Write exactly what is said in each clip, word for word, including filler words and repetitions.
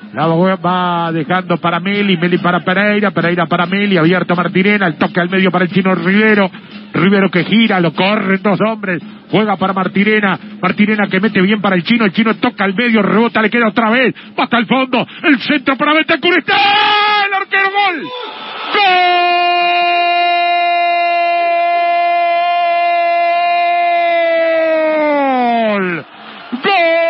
La va dejando para Meli, Meli para Pereira, Pereira para Meli, abierto Martirena, el toque al medio para el Chino Rivero, Rivero que gira, lo corren dos hombres, juega para Martirena, Martirena que mete bien para el Chino, el Chino toca al medio, rebota, le queda otra vez, va hasta el fondo, el centro para Bentancur, está el arquero, gol, gol, gol.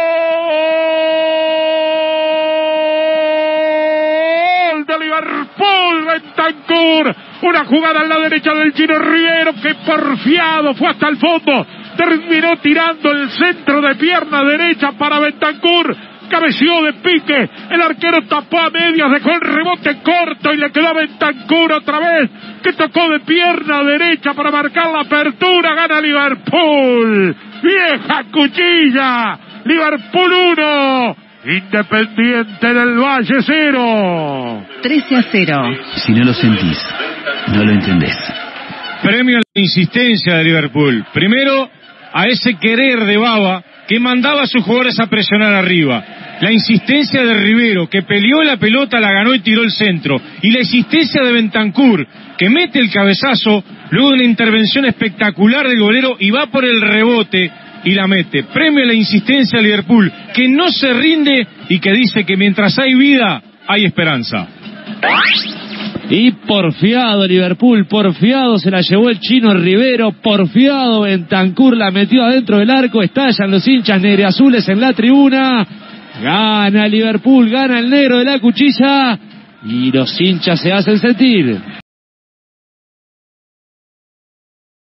Liverpool, Bentancur, una jugada en la derecha del Chino Rivero que porfiado fue hasta el fondo, terminó tirando el centro de pierna derecha para Bentancur, cabeció de pique, el arquero tapó a medias, dejó el rebote corto y le quedó a Bentancur otra vez, que tocó de pierna derecha para marcar la apertura, gana Liverpool, vieja cuchilla, Liverpool uno, Independiente del Valle cero. trece a cero. Si no lo sentís, no lo entendés. Premio a la insistencia de Liverpool. Primero, a ese querer de Baba que mandaba a sus jugadores a presionar arriba. La insistencia de Rivero, que peleó la pelota, la ganó y tiró el centro. Y la insistencia de Bentancur, que mete el cabezazo luego de una intervención espectacular del golero y va por el rebote y la mete. Premio a la insistencia de Liverpool, que no se rinde y que dice que mientras hay vida, hay esperanza. Y porfiado Liverpool, porfiado se la llevó el Chino Rivero, porfiado Bentancur la metió adentro del arco, estallan los hinchas negreazules en la tribuna, gana Liverpool, gana el negro de la cuchilla y los hinchas se hacen sentir.